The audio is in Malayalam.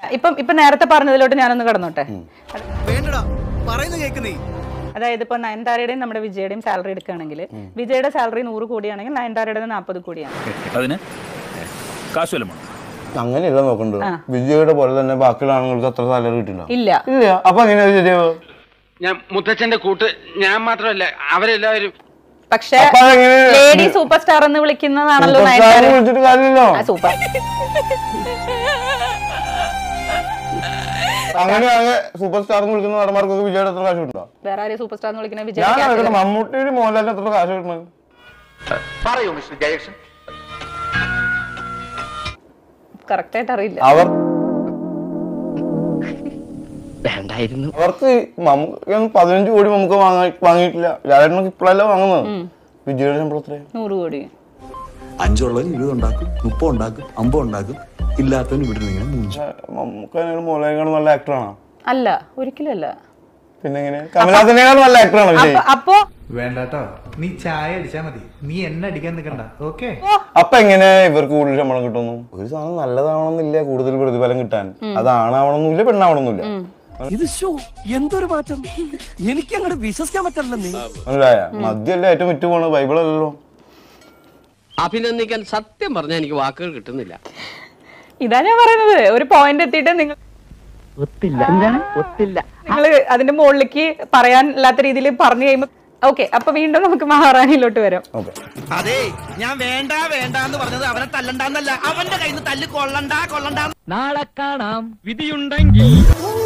ഇപ്പൊ നേരത്തെ പറഞ്ഞതിലോട്ട് ഞാനൊന്ന് കടന്നോട്ടെ. അതായത് ഇപ്പൊ നയൻതാരയുടെയും നമ്മുടെ വിജയുടെയും സാലറി എടുക്കുകയാണെങ്കിൽ വിജയുടെ സാലറി 100 കോടിയാണെങ്കിൽ നയൻതാരയുടെ 40 കോടിയാണ്. അങ്ങനെയല്ല നോക്കണ്ടോ, വിജയുടെ പോലെ തന്നെ ബാക്കിയുള്ള ആണുങ്ങൾക്ക് അത്ര സാലറി കിട്ടില്ല. ഇല്ല. അപ്പൊ അങ്ങനെ ശരിയാവോ? ഞാൻ മുത്തച്ഛന്റെ കൂട്ട് ഞാൻ മാത്രമല്ല അവരെല്ലാവരും. പക്ഷേ ലേഡി സൂപ്പർ സ്റ്റാർ എന്ന് വിളിക്കുന്നതാണല്ലോ വിളിച്ചിട്ട് കാര്യമില്ലോ. സൂപ്പർ അങ്ങനെ സൂപ്പർ സ്റ്റാർ എന്ന് വിളിക്കുന്ന നടന്മാർക്കൊക്കെ വിജയുടെ എത്ര കാശ് കിട്ടും? വേറെ ആരെയും സൂപ്പർ സ്റ്റാർ എന്ന് വിളിക്കുന്ന വിജയ മമ്മൂട്ടിയുടെ മോഹൻലാലിന് എത്ര കാശ് കിട്ടണം പറയൂ മിസ്റ്റർ ജയകൃഷ്ണൻ. കറക്റ്റ് ആയിട്ട് അറിയില്ല. അവർക്ക് 15 കോടി നമുക്ക് വാങ്ങിയിട്ടില്ല. ലാലേട്ടനൊക്കെ ഇപ്പോഴല്ല വാങ്ങുന്നത്. വിജയുടെ ശമ്പളം എത്രയാ? 100 കോടി. 5 ഉള്ളവൻ 20 ഉണ്ടാക്കും, 30 ഉണ്ടാക്കും, 50 ഉണ്ടാക്കും. ഇല്ലാത്തവന് ഇവിടെ നമുക്ക് മോഹൻലാലിനേക്കാൾ നല്ല ആക്ടറാണോ? അല്ല, ഒരിക്കലും അല്ല. പിന്നെ എങ്ങനെ? കമലഹാസനേക്കാൾ നല്ല ആക്ടറാണോ? അപ്പൊ വേണ്ടാട്ടോ, നീ ചായ അടിച്ചാ മതി, നീ എന്നെ അടിക്കാൻ നിൽക്കണ്ട. ഓക്കെ. അപ്പൊ എങ്ങനെ ഇവർക്ക് കൂടുതൽ ശമ്പളം കിട്ടുന്നു? ഒരു സാധനം നല്ലതാവണമെന്നില്ല കൂടുതൽ പ്രതിഫലം കിട്ടാൻ. അതാണാവണമെന്നില്ല, പെണ്ണാവണമെന്നില്ല. എന്തൊരു മാറ്റം, എനിക്ക് അങ്ങോട്ട് വിശ്വസിക്കാൻ പറ്റില്ല. മനസ്സിലായ? മദ്യമല്ല ഏറ്റവും വിറ്റ് പോണത്, ബൈബിളല്ലോ. അഭിനന്ദിക്കാൻ സത്യം പറഞ്ഞാൽ എനിക്ക് വാക്കുകൾ കിട്ടുന്നില്ല. ഇതാ ഞാൻ പറയുന്നത്. ഒരു പോയിന്റ് എത്തിയിട്ട് നിങ്ങൾ അതിന്റെ മുകളിലേക്ക് പറയാനില്ലാത്ത രീതിയിൽ പറഞ്ഞു കഴിയുമ്പോ ഓക്കെ. അപ്പൊ വീണ്ടും നമുക്ക് മഹാറാണിയിലോട്ട് വരാം. അതെ, ഞാൻ വേണ്ട എന്ന് പറഞ്ഞത് അവനെ തല്ലണ്ടെന്നല്ല, അവന്റെ കയ്യിൽ നിന്ന് തല്ല് കൊള്ളണ്ട. നാളെ കാണാം, വിധിയുണ്ടെങ്കിൽ.